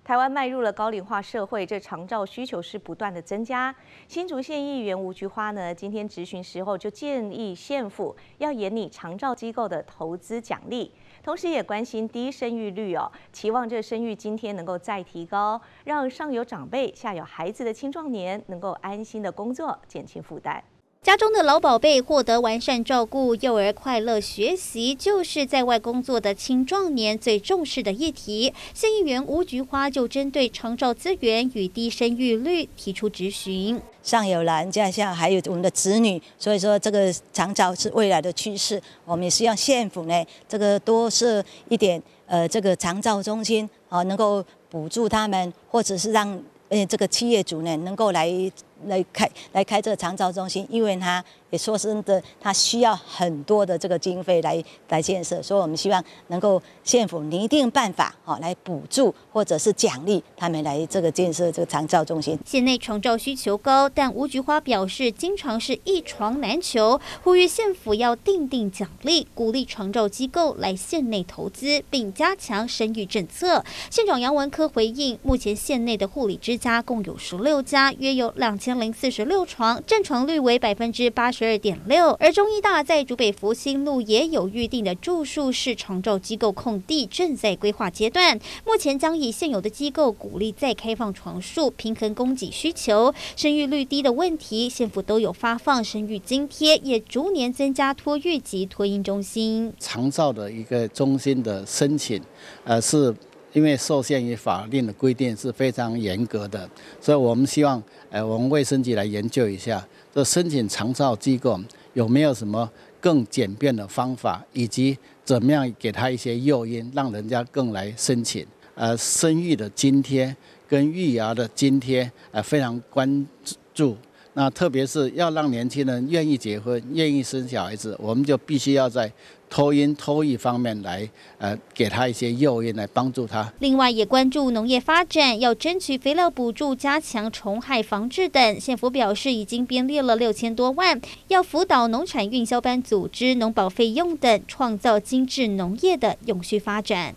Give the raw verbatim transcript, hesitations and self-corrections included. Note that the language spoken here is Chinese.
台湾迈入了高龄化社会，这长照需求是不断的增加。新竹县议员吴菊花呢，今天质询时候就建议县府要研拟长照机构的投资奖励，同时也关心低生育率哦，期望这生育津贴能够再提高，让上有长辈、下有孩子的青壮年能够安心的工作，减轻负担。 家中的老宝贝获得完善照顾，幼儿快乐学习，就是在外工作的青壮年最重视的议题。县议员吴菊花就针对长照资源与低生育率提出质询。 上有老人家，下还有我们的子女，所以说这个长照是未来的趋势。我们也希望县府呢，这个多设一点呃这个长照中心啊，能够补助他们，或者是让呃这个企业主呢能够来。来开来开这个长照中心，因为他也说真的，他需要很多的这个经费来来建设，所以我们希望能够县府拟定办法，哈，来补助或者是奖励他们来这个建设这个长照中心。 县内长照需求高，但吴菊花表示，经常是一床难求，呼吁县府要定定奖励，鼓励长照机构来县内投资，并加强生育政策。县长杨文科回应，目前县内的护理之家共有十六家，约有两千零四十六床，占床率为百分之八十二点六。而中医大在竹北福兴路也有预定的住宿式长照机构空地，正在规划阶段。目前将以现有的机构鼓励再开放床数，平衡供给需求。生育率低的问题，县府都有发放生育津贴，也逐年增加托育及托婴中心。 长照的一个中心的申请，呃是。因为受限于法令的规定是非常严格的，所以我们希望，呃，我们卫生局来研究一下，这申请长照机构有没有什么更简便的方法，以及怎么样给他一些诱因，让人家更来申请。呃，生育的津贴跟育儿的津贴，呃，非常关注。那特别是要让年轻人愿意结婚、愿意生小孩子，我们就必须要在托婴、托育方面来，呃，给他一些诱因来帮助他。 另外，也关注农业发展，要争取肥料补助、加强虫害防治等。县府表示，已经编列了六千多万，要辅导农产运销班组织、农保费用等，创造精致农业的永续发展。